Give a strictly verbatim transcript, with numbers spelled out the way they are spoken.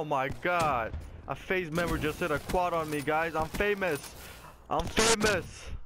my god. A FAZE member just hit a quad on me, guys. I'm famous. I'm famous.